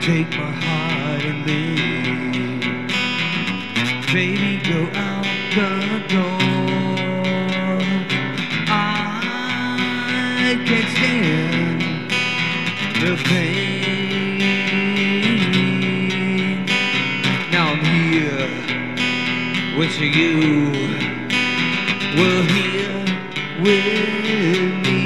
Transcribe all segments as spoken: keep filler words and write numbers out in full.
take my heart and leave. Baby, go out the door. I can't stand the pain. Now I'm here, wishing you were here with me.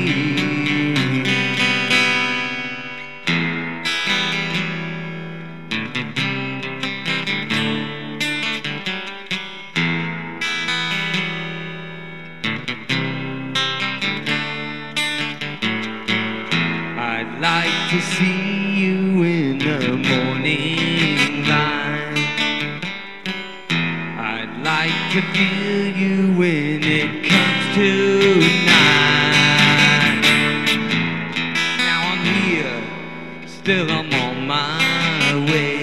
I'd like to see you in the morning light. I'd like to feel you when it comes to night. Now I'm here, still I'm on my way.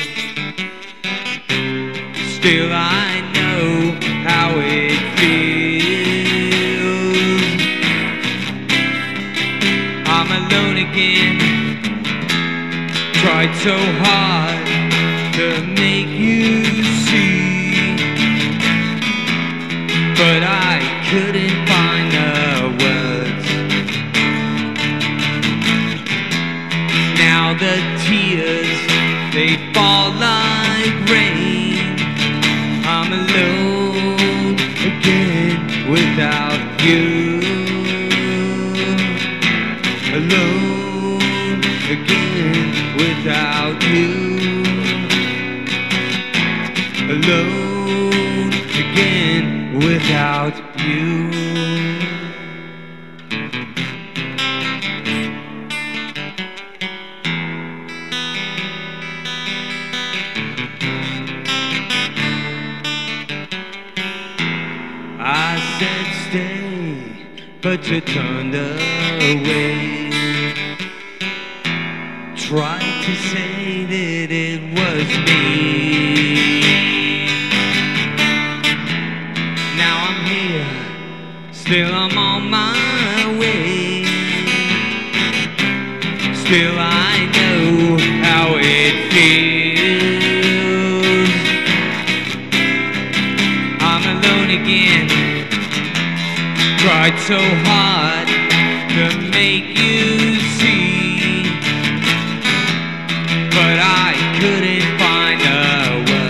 Still I know how it feels. I'm alone again. Tried so hard to make you see, but I couldn't find the words. Now the tears, they fall like rain. I'm alone again without you. Alone again without you. Alone again without you. I said stay, but you turned away. Tried to say that it was me. Now I'm here, still I'm on my way. Still I know how it feels. I'm alone again. Tried so hard to make you